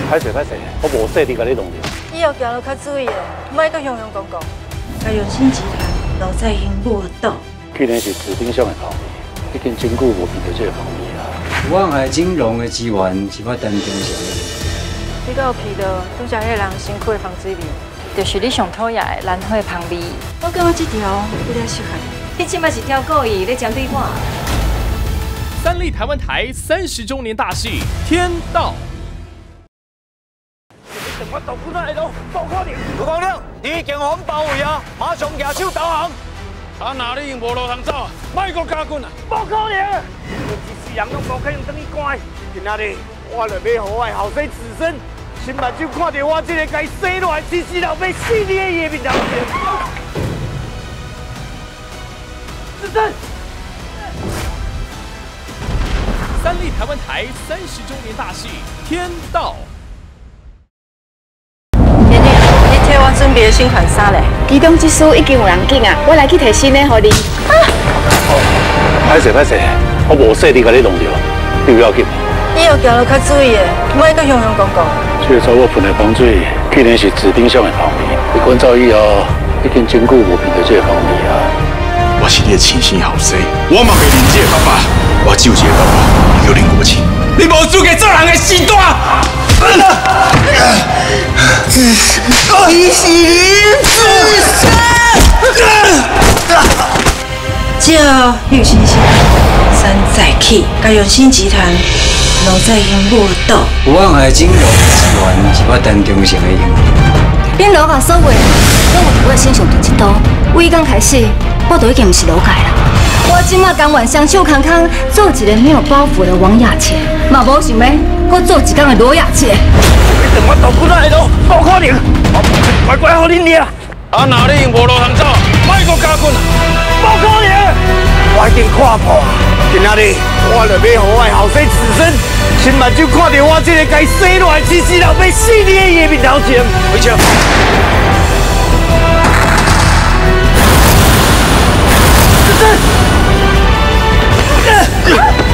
歹势，我无说你甲你弄着。 以后行路较注意哦，莫搁雄雄公公。甲永兴集团老在因落斗， 既然是指定上的方面，已经真久无遇到这个方面啊。 望海金融的资源是我单中上的。 你敢有闻到拄则迄个人辛苦的防水味？就是你上讨厌的兰花香味。我感觉这条有点适合你。你即摆是挑故意咧针对我。 三立台湾台30周年大戏《天道》。 我到古仔路，不可能！卢光亮，你已经互阮包围啊！马上举手投降！啊，那你无路通走，莫搁加棍啊！不可能！一世人拢无可能等你关。今仔日，我就要互我的后生子孙，亲目睭看到我这个该生落来死死老要死你的叶面头前。子孙。 三立台湾台30周年大戏《天道》。 替我准备新款衫咧， 移动技术已经有人拣啊，我来去摕新的互你。 歹势，我无说你甲你弄着，你不要紧。 以后行路较注意的，莫搁雄雄公公。 这个查某喷的防水，既然是指定上的方面，你关照以后，已经真久无遇到这个方面啊。 我是你的亲生后生，我嘛袂认这个爸爸，我只有一个爸爸，叫林国清。你无资格做人的时代。 自私，你是自私。 叫玉先生，山寨起，甲永兴集团老在因落斗。 望海金融的资源是我单中上的用。 恁老家所为，拢有伫我身上伫一刀。为刚开始，我都已经毋是老界啦。我即马甘愿双手空空，做一个没有包袱的王雅倩，嘛无想要搁做一天的罗雅倩。 你等我到古仔路，不可能！我乖乖互恁掠。啊，那你无路通走，莫搁加棍啊！不可能！我已经看破啊！今仔日，我就要互我的后生子孙，亲目睭看到我这个该生落来死死老要死你的叶面头前。回去。子孙。